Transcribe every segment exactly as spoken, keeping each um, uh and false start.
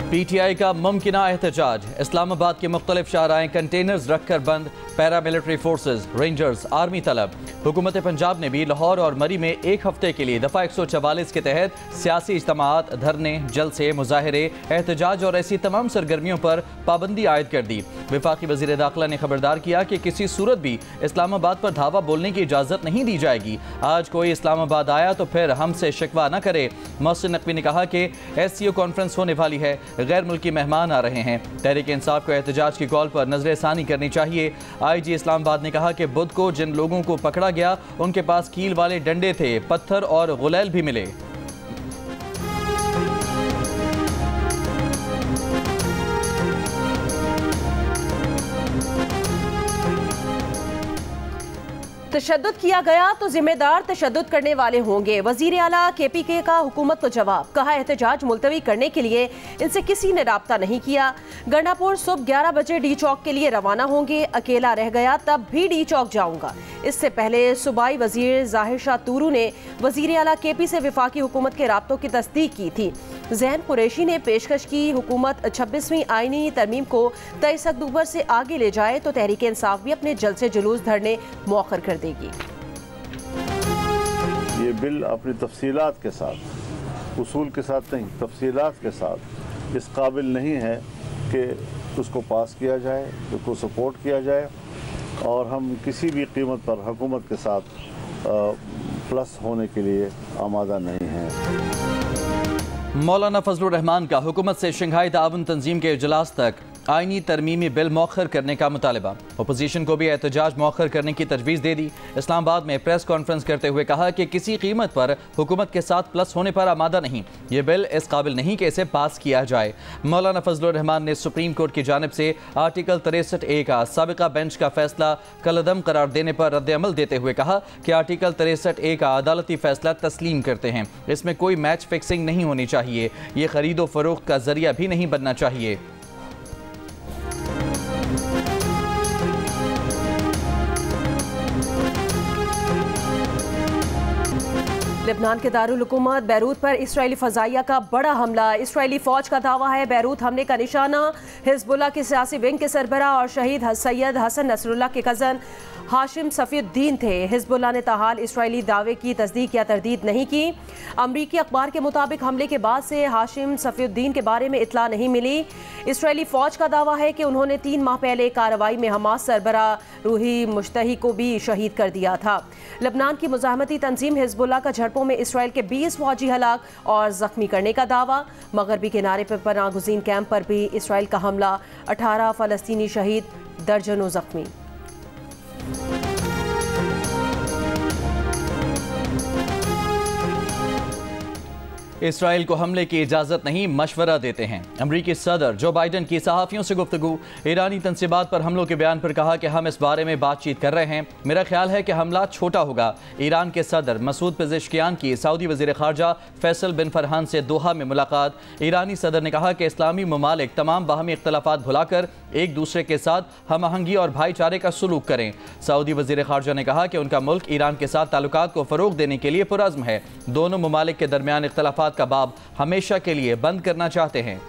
P T I का मुमकिना एहतजाज। इस्लामाबाद के मुख्तलिफ शाहराएं कंटेनर्स रखकर बंद, पैरामिलिट्री फोर्सेज, रेंजर्स, आर्मी तलब। हुकूमत पंजाब ने भी लाहौर और मरी में एक हफ्ते के लिए दफ़ा एक सौ चवालीस के तहत सियासी इज्तमाआत, धरने, जलसे, मुजाहरे, एहतजाज और ऐसी तमाम सरगर्मियों पर पाबंदी आयद कर दी। वफाकी वज़ीर दाखिला ने खबरदार किया कि किसी सूरत भी इस्लामाबाद पर धावा बोलने की इजाज़त नहीं दी जाएगी। आज कोई इस्लामाबाद आया तो फिर हमसे शिकवा न करे। मोहसिन नकवी ने कहा कि एस सी ओ कॉन्फ्रेंस होने वाली है, गैर मुल्की मेहमान आ रहे हैं। तहरीक इंसाफ को एहतजाज की कॉल पर नजरसानी करनी चाहिए। आई जी इस्लामाबाद ने कहा कि बुध को जिन लोगों को पकड़ा गया उनके पास कील वाले डंडे थे, पत्थर और गुलैल भी मिले। तशद्दुद किया गया तो जिम्मेदार तशद्दुद करने वाले होंगे। वजीर आला के पी के का हुकूमत को जवाब। कहा एहतजाज मुलतवी करने के लिए इनसे किसी ने राब्ता नहीं किया। गंडापुर सुबह ग्यारह बजे डी चौक के लिए रवाना होंगे। अकेला रह गया तब भी डी चौक जाऊंगा। इससे पहले सूबाई वजीर जाहिर शाह तूरू ने वजीर आला के पी से वफाकी हुकूमत के राब्तों की तस्दीक की थी। जहन कुरैशी ने पेशकश की हुकूमत छब्बीसवीं आईनी तरमीम को तेईस अक्टूबर से आगे ले जाए तो तहरीक इंसाफ भी अपने जलसे जुलूस धरने मौखर कर देगी। ये बिल अपनी तफसीलात के साथ, उसूल के साथ नहीं, तफसीलात के साथ इस काबिल नहीं है कि उसको पास किया जाए, उसको सपोर्ट किया जाए और हम किसी भी कीमत पर हुकूमत के साथ प्लस होने के लिए आमादा नहीं हैं। मौलाना फजलुर रहमान का हुकूमत से शंघाई ताउन तंजीम के इजलास तक आईनी तरमीमी बिल मौखर करने का मुतालबा। अपोजिशन को भी एहतजाज मौखर करने की तजवीज़ दे दी। इस्लामाबाद में प्रेस कॉन्फ्रेंस करते हुए कहा कि किसी कीमत पर हुकूमत के साथ प्लस होने पर आमादा नहीं। ये बिल इस काबिल नहीं कि इसे पास किया जाए। मौलाना फजलुर रहमान ने सुप्रीम कोर्ट की जानिब से आर्टिकल तिरसठ ए का साबिका बेंच का फैसला कलअदम करार देने पर रद्द-ए-अमल देते हुए कहा कि आर्टिकल तिरसठ ए का अदालती फैसला तस्लीम करते हैं। इसमें कोई मैच फिक्सिंग नहीं होनी चाहिए। ये खरीदो फरोख्त का जरिया भी नहीं बनना चाहिए। लेबनान के दारुल हुकूमत बैरूत पर इसराइली फजाइया का बड़ा हमला। इसराइली फौज का दावा है बैरूत हमले का निशाना हिजबुल्लाह के सियासी विंग के सरबराह और शहीद सैयद हसन नसरुल्लाह के कज़न हाशिम सफीउद्दीन थे। हिजबुल्लाह ने ताहाल इसराइली दावे की तस्दीक या तरदीद नहीं की। अमरीकी अखबार के मुताबिक हमले के बाद से हाशिम सफीउद्दीन के बारे में इतला नहीं मिली। इसराइली फौज का दावा है कि उन्होंने तीन माह पहले कार्रवाई में हमास सरबराह रूही मुश्तही को भी शहीद कर दिया था। लेबनान की मुजाहमती तंजीम हिजबुल्लाह का झड़पों में इसराइल के बीस फौजी हलाक और जख्मी करने का दावा। मगरबी किनारे पर पनाह गुज़ीन कैंप पर भी इसराइल का हमला, अठारह फलस्तीनी शहीद, दर्जनों जख्मी। इसराइल को हमले की इजाज़त नहीं, मशवरा देते हैं। अमरीकी सदर जो बाइडन की सहाफ़ियों से गुफ्तगू। ईरानी तंसीबात पर हमलों के बयान पर कहा कि हम इस बारे में बातचीत कर रहे हैं। मेरा ख्याल है कि हमला छोटा होगा। ईरान के सदर मसूद पेज़ेश्कियान की सऊदी वज़ीर ख़ारजा फैसल बिन फरहान से दोहा में मुलाकात। ईरानी सदर ने कहा कि इस्लामी ममालिक तमाम बाहमी इख्तलाफात भुलाकर एक दूसरे के साथ हम आहंगी और भाईचारे का सलूक करें। सऊदी वज़ीर ख़ारजा ने कहा कि उनका मुल्क ईरान के साथ ताल्लुकात को फ़रोग़ देने के लिए पुरज़्म है। दोनों ममालिक के दरमियान इख्तलाफात का बाब हमेशा के लिए बंद करना चाहते हैं।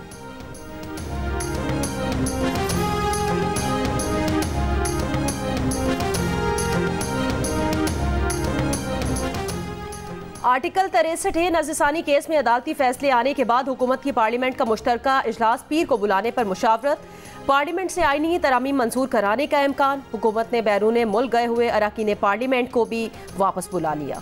आर्टिकल तिरसठ ए नज़रसानी केस में अदालती फैसले आने के बाद हुकूमत की पार्लियामेंट का मुश्तरका इजलास पीर को बुलाने पर मुशावरत। पार्लियामेंट से आईनी तरामीम मंजूर कराने का इम्कान। हुकूमत ने बैरून मुल्क गए हुए अरकान पार्लियामेंट को भी वापस बुला लिया।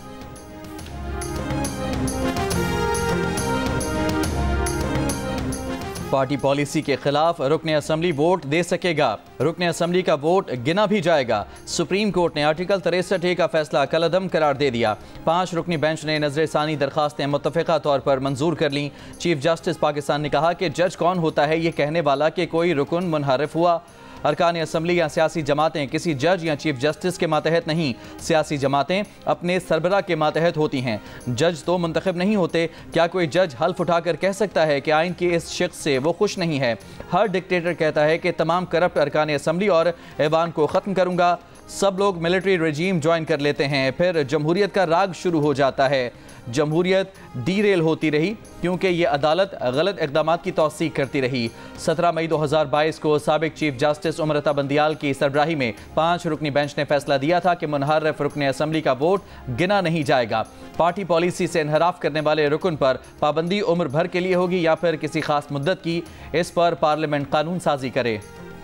पार्टी पॉलिसी के खिलाफ रुकने असम्बली वोट दे सकेगा। रुकने असम्बली का वोट गिना भी जाएगा। सुप्रीम कोर्ट ने आर्टिकल तिरसठ ए का फैसला कलअदम करार दे दिया। पांच रुकनी बेंच ने नजरसानी दरखास्तें मुत्तफ़िका तौर पर मंजूर कर लीं। चीफ जस्टिस पाकिस्तान ने कहा कि जज कौन होता है ये कहने वाला कि कोई रुकन मुनहरफ हुआ। अरकान असम्बली या सियासी जमातें किसी जज या चीफ जस्टिस के मातहत नहीं। सियासी जमातें अपने सरबराह के मातहत होती हैं। जज तो मुंतखब नहीं होते। क्या कोई जज हल्फ उठाकर कह सकता है कि आइन के इस शख्स से वो खुश नहीं है? हर डिक्टेटर कहता है कि तमाम करप्ट अरकान असम्बली और ऐवान को ख़त्म करूँगा। सब लोग मिलिट्री रजीम ज्वाइन कर लेते हैं, फिर जमहूरियत का राग शुरू हो जाता है। जमहूरियत डीरेल होती रही क्योंकि ये अदालत गलत इक़दाम की तौसीक करती रही। सत्रह मई दो हज़ार बाईस को साबिक चीफ जस्टिस उमरता बंदियाल की सरबराही में पाँच रुकनी बेंच ने फैसला दिया था कि मुनहर्रफ रुकन असम्बली का वोट गिना नहीं जाएगा। पार्टी पॉलिसी से इनहराफ करने वाले रुकन पर पाबंदी उम्र भर के लिए होगी या फिर किसी खास मुद्दत की। इस पर पार्लियामेंट कानून साजी करे।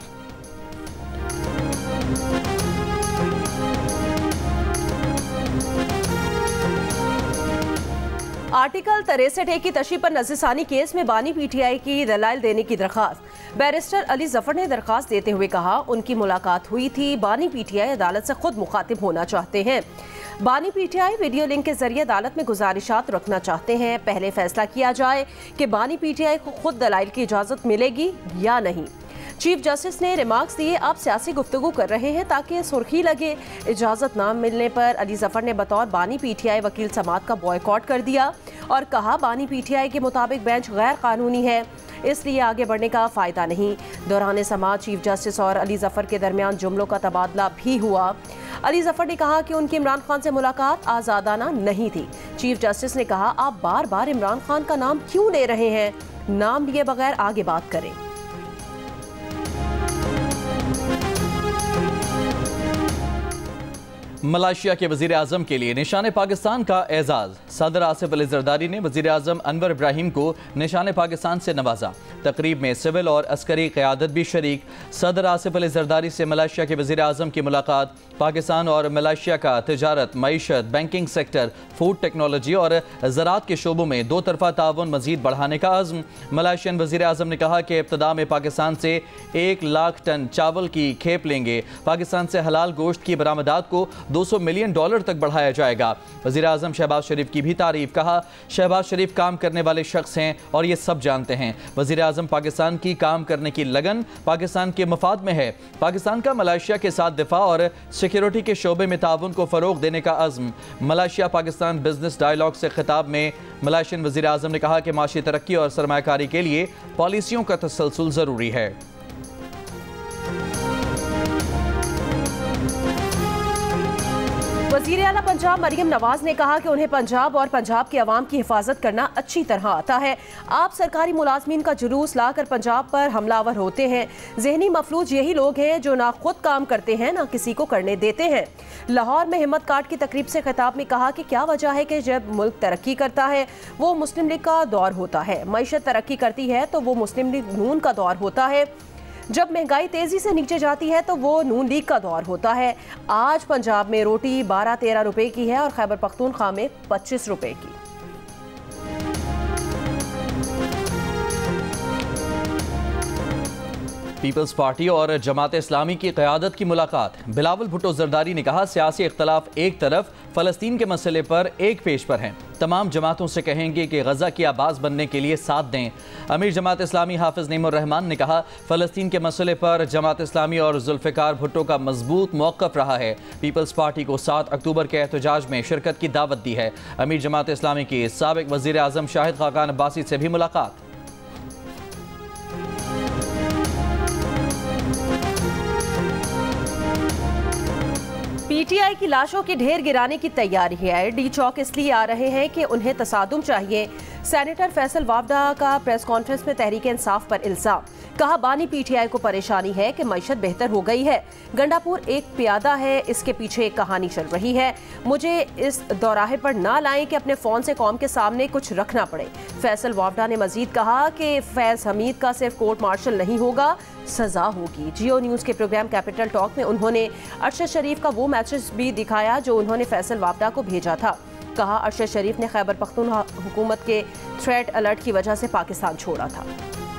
आर्टिकल तिरसठ ए की तशरीह पर नज़रसानी केस में बानी पीटीआई की दलाइल देने की दरखास्त। बैरिस्टर अली जफर ने दरखास्त देते हुए कहा उनकी मुलाकात हुई थी। बानी पीटीआई अदालत से खुद मुखातिब होना चाहते हैं। बानी पीटीआई वीडियो लिंक के जरिए अदालत में गुजारिशात रखना चाहते हैं। पहले फैसला किया जाए कि बानी पीटीआई को खुद दलाइल की इजाज़त मिलेगी या नहीं। चीफ जस्टिस ने रिमार्क्स दिए आप सियासी गुफ्तगू कर रहे हैं ताकि सुर्खी लगे। इजाज़त ना मिलने पर अली जफर ने बतौर बानी पीटीआई वकील समात का बॉयकॉट कर दिया और कहा बानी पीटीआई के मुताबिक बेंच गैर कानूनी है, इसलिए आगे बढ़ने का फ़ायदा नहीं। दौरान समात चीफ जस्टिस और अली जफर के दरमियान जुमलों का तबादला भी हुआ। अली जफर ने कहा कि उनकी इमरान खान से मुलाकात आज़ादाना नहीं थी। चीफ जस्टिस ने कहा आप बार बार इमरान खान का नाम क्यों ले रहे हैं, नाम लिए बगैर आगे बात करें। मलेशिया के वजीर आजम के लिए निशान पाकिस्तान का एजाज। सदर आसिफ अली जरदारी ने वजीर आजम अनवर इब्राहिम को निशान पाकिस्तान से नवाजा। तकरीब में सिविल और अस्करी क़यादत भी शरीक। सदर आसिफ अली जरदारी से मलेशिया के वजीर आजम की मुलाकात। पाकिस्तान और मलेशिया का तिजारत, मईशत, बैंकिंग सेक्टर, फूड टेक्नोलॉजी और ज़राअत के शोबों में दो तरफा ताउन मजीद बढ़ाने का अज़्म। मलेशियन वजीर आजम ने कहा कि इब्तदा में पाकिस्तान से एक लाख टन चावल की खेप लेंगे। पाकिस्तान से हलाल गोश्त की बरामदात को दो सौ मिलियन डॉलर तक बढ़ाया जाएगा। वज़ीर आज़म शहबाज शरीफ की भी तारीफ। कहा शहबाज शरीफ काम करने वाले शख्स हैं और ये सब जानते हैं। वज़ीर आज़म पाकिस्तान की काम करने की लगन पाकिस्तान के मफाद में है। पाकिस्तान का मलेशिया के साथ दिफा और सिक्योरिटी के शोबे में ताउन को फ़रोग देने का अज़्म। मलेशिया पाकिस्तान बिजनेस डायलॉग से खिताब में मलेशियन वज़ीर आज़म ने कहा कि माशी तरक्की और सरमायाकारी के लिए पॉलिसियों का तसलसल ज़रूरी है। वज़ीर आला पंजाब मरियम नवाज ने कहा कि उन्हें पंजाब और पंजाब के अवाम की हिफाजत करना अच्छी तरह आता है। आप सरकारी मुलाजमीन का जुलूस लाकर पंजाब पर हमलावर होते हैं। जहनी मफलूज यही लोग हैं जो ना खुद काम करते हैं ना किसी को करने देते हैं। लाहौर में हिम्मत कार्ड की तकरीब से खिताब में कहा कि क्या वजह है कि जब मुल्क तरक्की करता है वो मुस्लिम लीग का दौर होता है, मईशत तरक्की करती है तो वो मुस्लिम लीग नून का दौर होता है, जब महंगाई तेजी से नीचे जाती है तो वो नून लीग का दौर होता है। आज पंजाब में रोटी बारह तेरह रुपए की है और खैबर पख्तूनख्वा में पच्चीस रुपए की। पीपल्स पार्टी और जमात इस्लामी की क़यादत की मुलाकात। बिलावल भुट्टो जरदारी ने कहा सियासी इख्तलाफ एक तरफ, फ़लस्तीन के मसले पर एक पेज पर हैं। तमाम जमातों से कहेंगे कि गज़ा की आबाज बनने के लिए साथ दें। अमीर जमात इस्लामी हाफिज़ नईमुर रहमान ने कहा फ़लस्तीन के मसले पर जमात इस्लामी और जुल्फ़िकार भुट्टो का मजबूत मौक़िफ़ रहा है। पीपल्स पार्टी को सात अक्टूबर के एहतजाज में शिरकत की दावत दी है। अमीर जमात इस्लामी की साबिक़ वज़ीर आज़म शाहिद खाकान अब्बासी से भी मुलाकात। पीटीआई की लाशों की ढेर गिराने की तैयारी है। डी चौक इसलिए आ रहे हैं कि उन्हें तसादुम चाहिए। सेनेटर फैसल वावडा का प्रेस कॉन्फ्रेंस में तहरीक इंसाफ पर इल्जाम। कहा बानी पीटीआई को परेशानी है कि मईशत बेहतर हो गई है। गंडापुर एक प्यादा है, इसके पीछे एक कहानी चल रही है। मुझे इस दौराहे पर ना लाएं कि अपने फ़ोन से कौम के सामने कुछ रखना पड़े। फैसल वावडा ने मजीद कहा कि फैज़ हमीद का सिर्फ कोर्ट मार्शल नहीं होगा, सजा होगी। जियो न्यूज़ के प्रोग्राम कैपिटल टॉक में उन्होंने अरशद शरीफ का वो मैसेज भी दिखाया जो उन्होंने फैसल वावडा को भेजा था। कहा अरशद शरीफ ने खैबर पख्तूनख्वा हुकूमत के थ्रेट अलर्ट की वजह से पाकिस्तान छोड़ा था।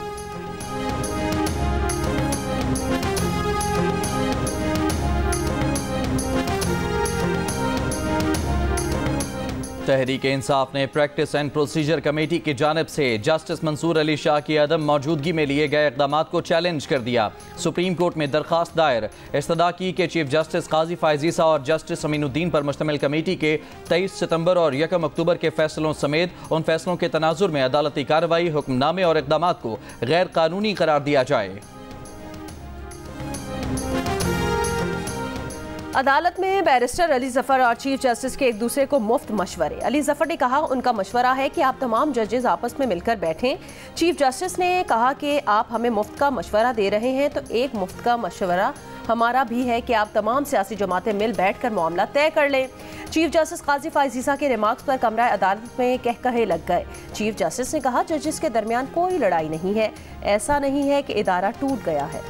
तहरीक इंसाफ ने प्रैक्टिस एंड प्रोसीजर कमेटी की जानिब से जस्टिस मंसूर अली शाह की अदम मौजूदगी में लिए गए इक़दाम को चैलेंज कर दिया। सुप्रीम कोर्ट में दरखास्त दायर। इस्तदा की कि चीफ जस्टिस काजी फायजीसा और जस्टिस अमीनुद्दीन पर मुश्तमिल कमेटी के तेईस सितंबर और यकम अक्टूबर के फैसलों समेत उन फैसलों के तनाजुर में अदालती कार्रवाई, हुक्मनामे और इक़दाम को गैर कानूनी करार दिया जाए। अदालत में बैरिस्टर अली जफर और चीफ जस्टिस के एक दूसरे को मुफ्त मशवरे। अली जफर ने कहा उनका मशवरा है कि आप तमाम जजेस आपस में मिलकर बैठें। चीफ जस्टिस ने कहा कि आप हमें मुफ्त का मशवरा दे रहे हैं तो एक मुफ्त का मशवरा हमारा भी है कि आप तमाम सियासी जमातें मिल बैठ कर मामला तय कर लें। चीफ जस्टिस काजी फाइजीसा के रिमार्क्स पर कमरा अदालत में कह कहे लग गए। चीफ जस्टिस ने कहा जजेस के दरमियान कोई लड़ाई नहीं है, ऐसा नहीं है कि इदारा टूट गया है।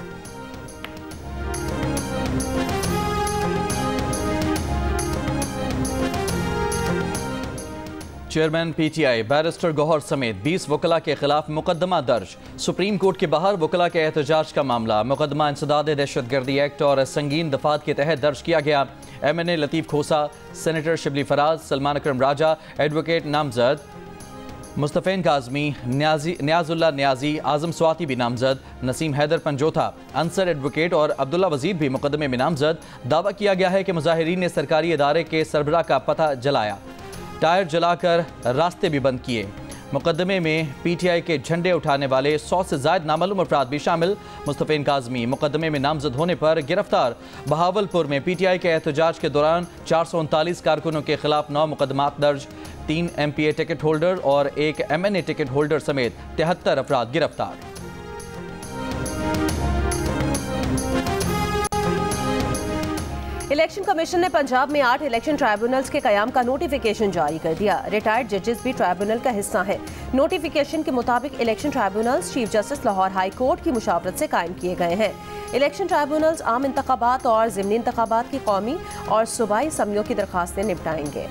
चेयरमैन पीटीआई बैरिस्टर गौहर समेत बीस वकला के खिलाफ मुकदमा दर्ज। सुप्रीम कोर्ट के बाहर वकला के एहतजाज का मामला। मुकदमा इंसदाद दहशतगर्दी एक्ट और संगीन दफात के तहत दर्ज किया गया। M N A Latif Khosa, senator Shibli Faraz, Salman Akram Raja, advocate नामजद मुस्तफ़ैन काज़मी, न्याजी न्याजुल्ला न्याजी, आज़म स्वाति भी नामजद, नसीम हैदर पंजोथा, अंसर एडवोकेट और अब्दुल्ला वजीर भी मुकदमे में नामजद। दावा किया गया है कि मुजाहिरीन ने सरकारी इदारे के सरबराह का पता जलाया, टायर जलाकर रास्ते भी बंद किए। मुकदमे में पीटीआई के झंडे उठाने वाले सौ से ज्यादा नामालूम अफराद भी शामिल। मुस्तफ़ैन काज़मी मुकदमे में नामजद होने पर गिरफ्तार। बहावलपुर में पीटीआई के एहतजाज के दौरान चार सौ उनतालीस कारकुनों के खिलाफ नौ मुकदमात दर्ज। तीन M P A ticket holder और एक M N A ticket holder समेत तिहत्तर अफराद गिरफ्तार। इलेक्शन कमीशन ने पंजाब में आठ इलेक्शन ट्राइब्यूनल्स के कयाम का नोटिफिकेशन जारी कर दिया। रिटायर्ड जजेस भी ट्राइब्यूनल का हिस्सा हैं। नोटिफिकेशन के मुताबिक election tribunals chief justice Lahore high court की मुशावरत से कायम किए गए हैं। इलेक्शन ट्राइब्यूनल्स आम इंतखाबात और ज़िमनी इंतखाबात की कौमी और सूबाई असम्बलियों की दरखास्तें निपटाएंगे।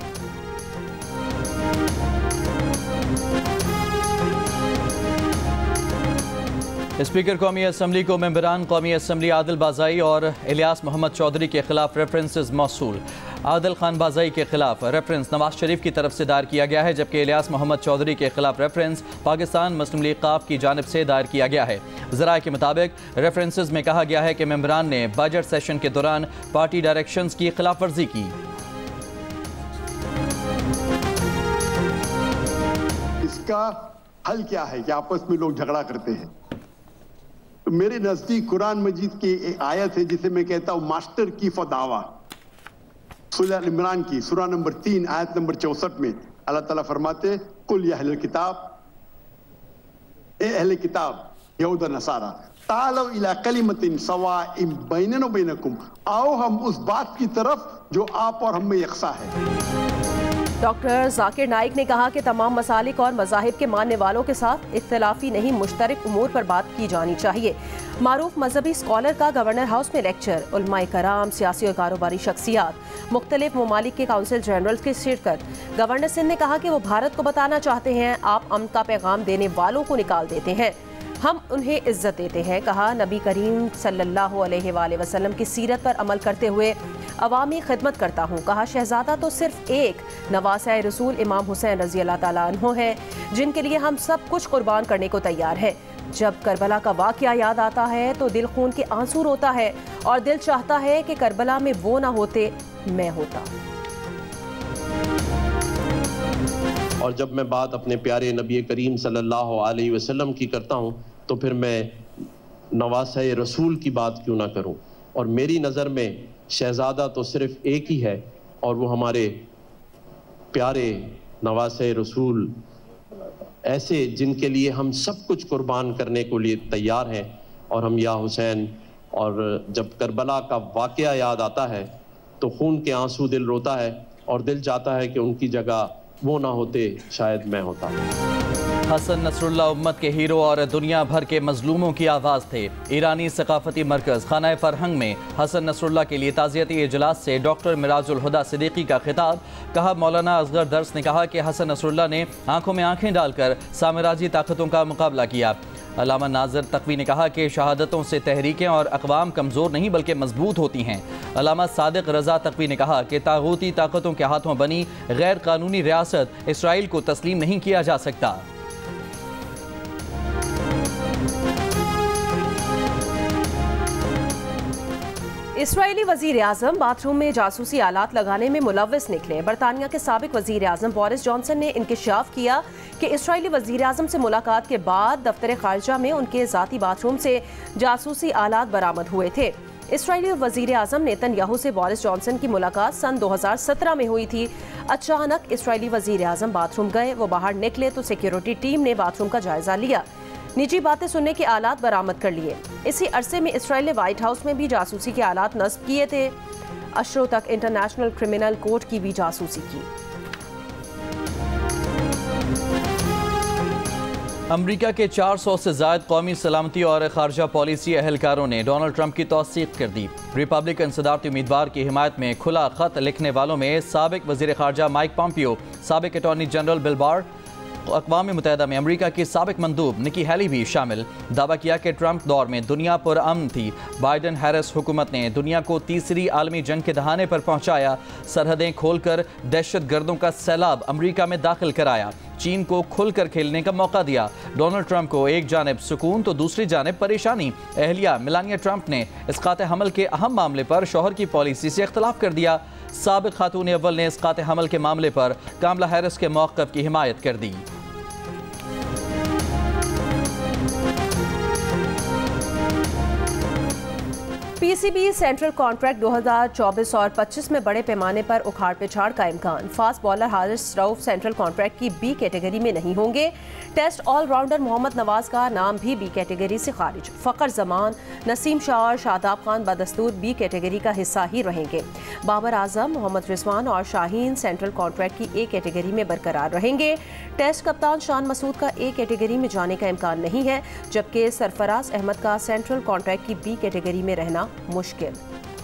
स्पीकर कौमी असम्बली को मेंबरान कौमी असम्बली आदिल बाज़ाई और इलियास मोहम्मद चौधरी के खिलाफ रेफरेंसेस मौसूल। आदिल खान बाज़ाई के खिलाफ रेफरेंस नवाज शरीफ की तरफ से दायर किया गया है, जबकि इलियास मोहम्मद चौधरी के खिलाफ रेफरेंस पाकिस्तान मुस्लिम लीग काफ की जानिब से दायर किया गया है। ज़राए के मुताबिक रेफरेंसेस में कहा गया है कि मेंबरान ने बजट सेशन के दौरान पार्टी डायरेक्शंस की खिलाफ वर्जी की। इसका हल क्या है कि आपस में लोग झगड़ा करते हैं? तो मेरे नजदीक कुरान मजीद की एक आयत है जिसे मैं कहता हूं मास्टर की फदावा, सूरह इमरान की सूरह नंबर तीन आयत नंबर चौसठ में अल्लाह ताला फरमाते कुल या अहले किताब, ए अहले किताब यहूद नसारा तालो इला कलिमतिन सवाइम बैनना व बैनकुम, आओ हम उस बात की तरफ जो आप और हम में यकसा है। डॉक्टर जाकिर नाइक ने कहा कि तमाम मसालिक और मज़ाहिब के मानने वालों के साथ इख्तलाफी नहीं मुश्तरक उमूर पर बात की जानी चाहिए। मारूफ मजहबी स्कॉलर का गवर्नर हाउस में लेक्चर। उलमाए कराम, सियासी और कारोबारी शख्सियात, मुख्तलिफ ममालिक के काउंसिल जनरल की शिरकत। गवर्नर सिंध ने कहा कि वो भारत को बताना चाहते हैं आप अमन का पैगाम देने वालों को निकाल देते हैं, हम उन्हें इज्जत देते हैं। कहा नबी करीम सल्लल्लाहु अलैहि वसल्लम की सीरत पर अमल करते हुए अवामी खिदमत करता हूँ। कहा शहजादा तो सिर्फ एक नवासा रसूल इमाम हुसैन रजी अल्लाह ताला अन्हो है, जिनके लिए हम सब कुछ कुर्बान करने को तैयार है। जब करबला का वाक़या याद आता है तो दिल खून के आंसू रोता है और दिल चाहता है कि करबला में वो ना होते, मैं होता। और जब मैं बात अपने प्यारे नबी करीम सल्लल्लाहु अलैहि वसल्लम की करता हूँ तो फिर मैं नवासा रसूल की बात क्यों ना करूँ। और मेरी नज़र में शहजादा तो सिर्फ एक ही है और वो हमारे प्यारे नवासे रसूल, ऐसे जिनके लिए हम सब कुछ कुर्बान करने को लिए तैयार हैं। और हम या हुसैन, और जब करबला का वाक़या याद आता है तो खून के आंसू दिल रोता है और दिल चाहता है कि उनकी जगह वो ना होते, शायद मैं होता। हसन नसरुल्लाह उम्मत के हीरो और दुनिया भर के मजलूमों की आवाज़ थे। ईरानी सकाफती मरकज़ खाना फरहंग में हसन नसरुल्लाह के लिए ताज़ियती इजलास से डॉक्टर मिराजुल हुदा सिद्दीकी का खिताब। कहा मौलाना असगर दर्स ने कहा कि हसन नसरुल्लाह ने आंखों में आंखें डालकर साम्राज्यी ताकतों का मुकाबला किया। अल्लामा नाज़िर तकवी ने कहा कि शहादतों से तहरीकें और अक़वाम कमज़ोर नहीं बल्कि मजबूत होती हैं। अल्लामा सादिक रज़ा तकवी ने कहा कि तागूती ताकतों के हाथों बनी गैर कानूनी रियासत इसराइल को तस्लीम नहीं किया जा सकता। इसराइली वज़ीर आज़म बाथरूम में जासूसी आलात लगाने में मुलव्विस निकले। बरतानिया के साबिक वज़ीर आज़म बोरिस जॉनसन ने इंकिशाफ किया कि इसराइली वज़ीर आज़म से मुलाकात के बाद दफ्तर खारजा में उनके ज़ाती बाथरूम से जासूसी आलात बरामद हुए थे। इसराइली वजीर आजम नेतन्याहू से बोरिस जॉनसन की मुलाकात सन दो हज़ार सत्रह में हुई थी। अचानक इसराइली वजीर आजम बाथरूम गए, वो बाहर निकले तो सिक्योरिटी टीम ने बाथरूम का जायजा लिया, निजी बातें सुनने के आलात बरामद कर लिए। इसी अरसे में इसराइल ने व्हाइट हाउस में भी जासूसी के आलात नस्ब किए थे। अशरों तक इंटरनेशनल क्रिमिनल कोर्ट की भी जासूसी की। अमरीका के चार सौ से ज़ायद कौमी सलामती और खारजा पॉलिसी एहलकारों ने डोनाल्ड ट्रंप की तौसीक कर दी। रिपब्लिकन सदारती उम्मीदवार की हिमायत में खुला खत लिखने वालों में साबिक वज़ीर खारजा माइक पॉम्पियो, साबिक अटॉर्नी जनरल बिल बार, अक़वाम मुत्तहिदा में अमरीका की साबिक मंदूब निकी हैली भी शामिल। दावा किया कि ट्रंप दौर में दुनिया पुरअमन थी। बाइडन हैरिस हुकूमत ने दुनिया को तीसरी आलमी जंग के दहाने पर पहुंचाया, सरहदें खोलकर दहशत गर्दों का सैलाब अमरीका में दाखिल कराया, चीन को खुलकर खेलने का मौका दिया। डोनाल्ड ट्रंप को एक जानिब सुकून तो दूसरी जानिब परेशानी। एहलिया मेलानिया ट्रंप ने इसकात हमल के अहम मामले पर शौहर की पॉलिसी से इख्तलाफ कर दिया। साबिक खातून अव्वल ने इसकात हमल के मामले पर कामला हैरिस के मौक़िफ़ की हिमायत कर दी। पीसीबी सेंट्रल कॉन्ट्रैक्ट दो हज़ार चौबीस और पच्चीस में बड़े पैमाने पर उखाड़ पिछाड़ का इम्कान। Fast bowler Haris Rauf central contract की बी कैटेगरी में नहीं होंगे। टेस्ट ऑलराउंडर मोहम्मद नवाज का नाम भी बी कैटेगरी से खारिज। फ़खर जमान, नसीम शाह और शादाब खान बदस्तूर बी कैटेगरी का हिस्सा ही रहेंगे। बाबर आजम, मोहम्मद रिजवान और शाहीन सेंट्रल कॉन्ट्रैक्ट की ए कैटेगरी में बरकरार रहेंगे। टेस्ट कप्तान शान मसूद का ए कैटेगरी में जाने का इम्कान नहीं है, जबकि सरफराज अहमद का सेंट्रल कॉन्ट्रैक्ट की बी कैटेगरी में रहना मुश्किल।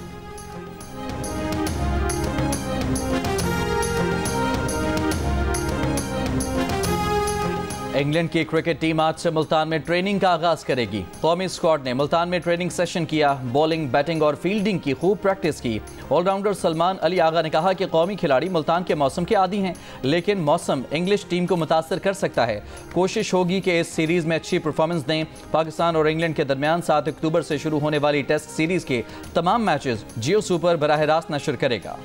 इंग्लैंड की क्रिकेट टीम आज से मुल्तान में ट्रेनिंग का आगाज करेगी। कौमी स्क्वाड ने मुल्तान में ट्रेनिंग सेशन किया, बॉलिंग, बैटिंग और फील्डिंग की खूब प्रैक्टिस की। ऑलराउंडर सलमान अली आगा ने कहा कि कौमी खिलाड़ी मुल्तान के मौसम के आदी हैं, लेकिन मौसम इंग्लिश टीम को मुतासर कर सकता है। कोशिश होगी कि इस सीरीज़ में अच्छी परफॉर्मेंस दें। पाकिस्तान और इंग्लैंड के दरमियान सात अक्टूबर से शुरू होने वाली टेस्ट सीरीज़ के तमाम मैचेस जियो सुपर बराह रास्त नशर करेगा।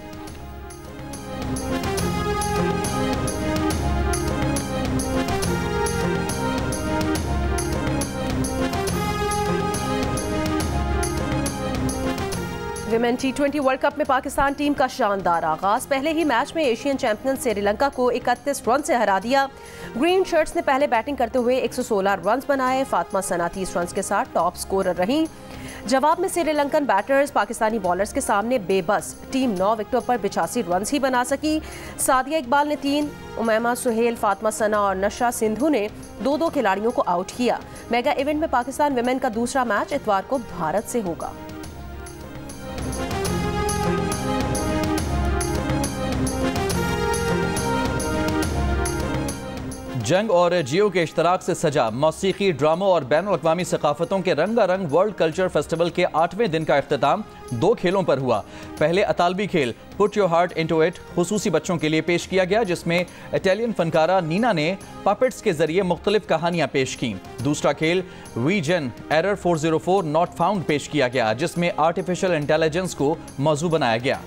Women T twenty world cup में पाकिस्तान टीम का शानदार आगाज। पहले ही मैच में एशियन चैंपियन श्रीलंका को इकतीस रन से हरा दिया। ग्रीन शर्ट्स ने पहले बैटिंग करते हुए एक सौ सोलह रन बनाए। फातिमा सना तीस रन के साथ टॉप स्कोरर रहीं। जवाब में श्रीलंकन बैटर्स पाकिस्तानी बॉलर्स के सामने बेबस। टीम नौ विकेटों पर पिचासी रन ही बना सकी। सादिया इकबाल ने तीन, उमैमा सुहेल, फातिमा सना और नशा सिंधु ने दो दो खिलाड़ियों को आउट किया। मेगा इवेंट में पाकिस्तान विमेन का दूसरा मैच इतवार को भारत से होगा। जंग और जियो के इश्तराक से सजा मौसीकी, ड्रामों और बैनुल अक़वामी सकाफतों के रंगारंग वर्ल्ड कल्चर फेस्टिवल के आठवें दिन का इख्तिताम दो खेलों पर हुआ। पहले अतालबी खेल put your heart into it खुसूसी बच्चों के लिए पेश किया गया, जिसमें इटालियन फनकारा नीना ने पपेट्स के जरिए मुख्तलिफ कहानियां पेश की। दूसरा खेल we gen error four zero four not found पेश किया गया, जिसमें आर्टिफिशियल इंटेलिजेंस को मौजू बनाया गया।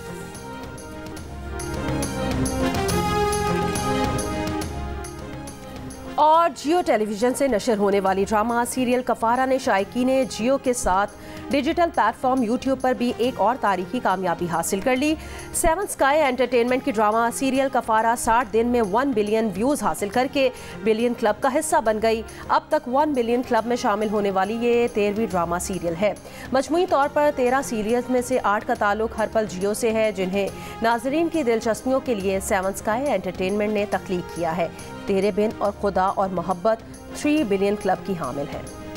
और जियो टेलीविजन से नशर होने वाली ड्रामा सीरियल कफारा ने शायकीन जियो के साथ डिजिटल प्लेटफॉर्म यूट्यूब पर भी एक और तारीखी कामयाबी हासिल कर ली। सेवन स्काई एंटरटेनमेंट की ड्रामा सीरियल कफारा साठ दिन में वन बिलियन व्यूज़ हासिल करके बिलियन क्लब का हिस्सा बन गई। अब तक वन बिलियन क्लब में शामिल होने वाली ये तेरहवीं ड्रामा सीरियल है। मजमूई तौर पर तेरह सीरियल्स में से आठ का ताल्लुक हर पल जियो से है, जिन्हें नाजरीन की दिलचस्पियों के लिए सेवन स्काई एंटरटेनमेंट ने तख्लीक किया है। तेरे बिन और खुदा और मोहब्बत थ्री बिलियन क्लब की हामिल है।